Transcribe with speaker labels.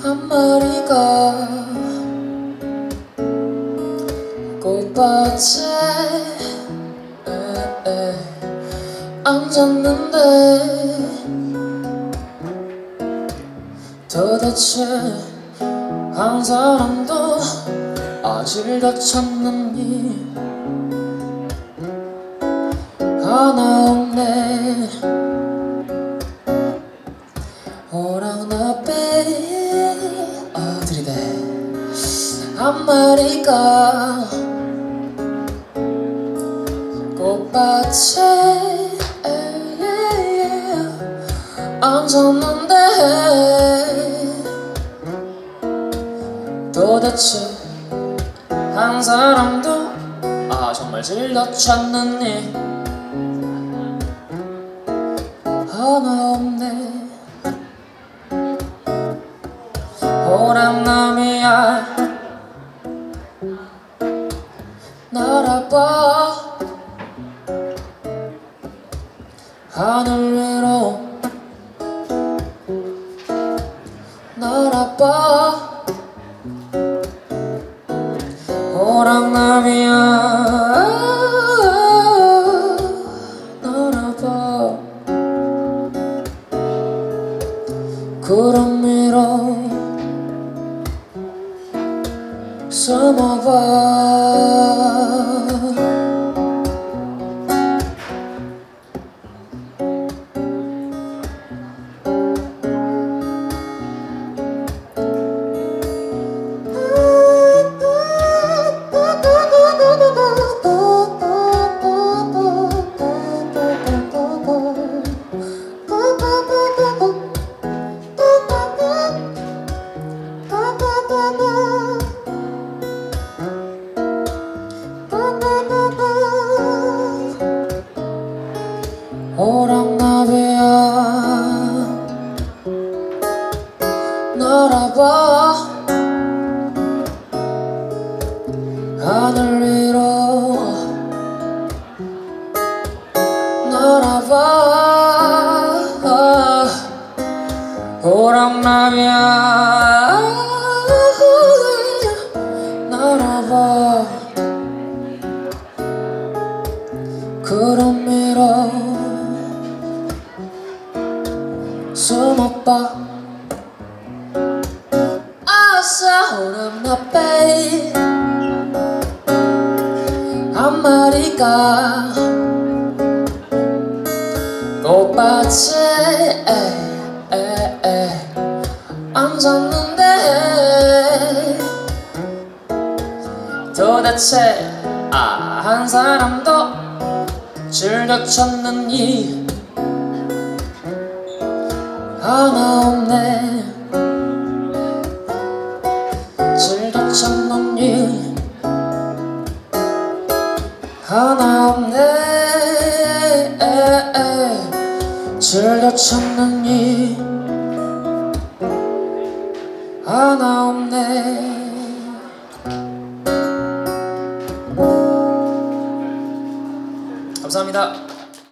Speaker 1: 한 마리가 꽃밭에 앉았는데 도대체 한 사람도 아직도 찾느니 하나 없네. 호랑나비 들이대 한 마리가 꽃밭에 앉았는데 도대체 한 사람도 정말 질러 찾느니 하나 없네. 호랑나비야 날아봐 하늘 위로 날아봐. 호랑나비야 날아봐 구름 위로 숨어봐. 호랑나비야 날아봐 하늘 위로 날아봐. 호랑나비야 날아봐 구름 위로 숨어봐. 아싸 호랑나비 한 마리가 꽃밭에 앉았는데 도대체 한 사람도 즐겨 찾느니 하나 없네. 즐겨 찾느니 하나 없네. 즐겨 찾느니 하나 없네.